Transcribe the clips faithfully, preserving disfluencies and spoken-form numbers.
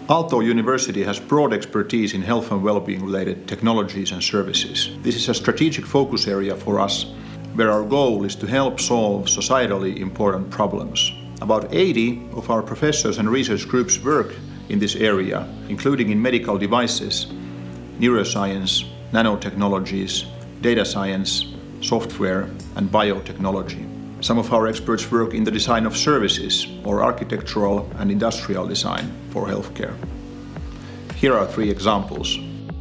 Aalto University has broad expertise in health and well-being related technologies and services. This is a strategic focus area for us, where our goal is to help solve societally important problems. About eighty of our professors and research groups work in this area, including in medical devices, neuroscience, nanotechnologies, data science, software, and biotechnology. Some of our experts work in the design of services or architectural and industrial design for healthcare. Here are three examples.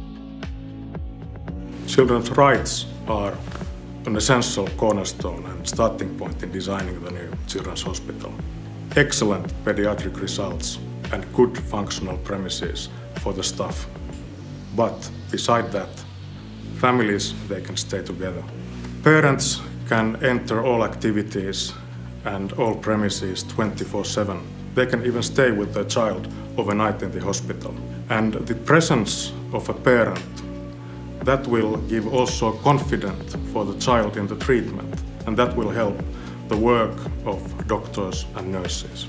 Children's rights are an essential cornerstone and starting point in designing the new children's hospital. Excellent pediatric results and good functional premises for the staff. But beside that, families, they can stay together. Parents can enter all activities and all premises twenty-four seven. They can even stay with their child overnight in the hospital. And the presence of a parent, that will give also confidence for the child in the treatment, and that will help the work of doctors and nurses.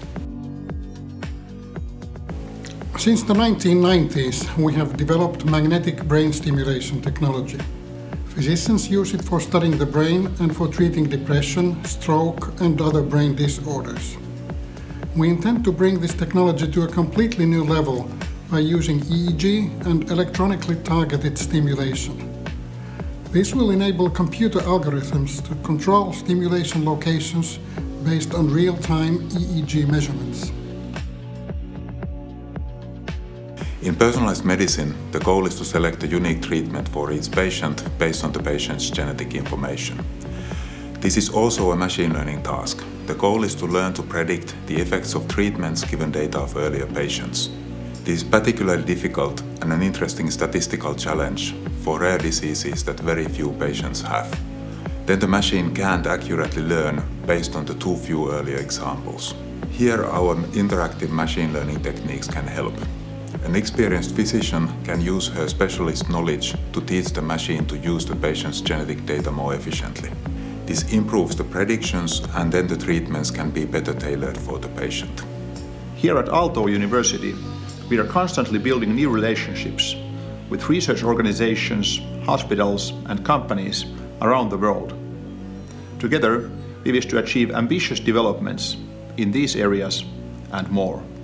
Since the nineteen nineties, we have developed magnetic brain stimulation technology. Physicians use it for studying the brain and for treating depression, stroke, and other brain disorders. We intend to bring this technology to a completely new level by using E E G and electronically targeted stimulation. This will enable computer algorithms to control stimulation locations based on real-time E E G measurements. In personalized medicine, the goal is to select a unique treatment for each patient based on the patient's genetic information. This is also a machine learning task. The goal is to learn to predict the effects of treatments given data of earlier patients. This is particularly difficult and an interesting statistical challenge for rare diseases that very few patients have. Then the machine can't accurately learn based on the too few earlier examples. Here our interactive machine learning techniques can help. An experienced physician can use her specialist knowledge to teach the machine to use the patient's genetic data more efficiently. This improves the predictions, and then the treatments can be better tailored for the patient. Here at Aalto University, we are constantly building new relationships with research organizations, hospitals, and companies around the world. Together, we wish to achieve ambitious developments in these areas and more.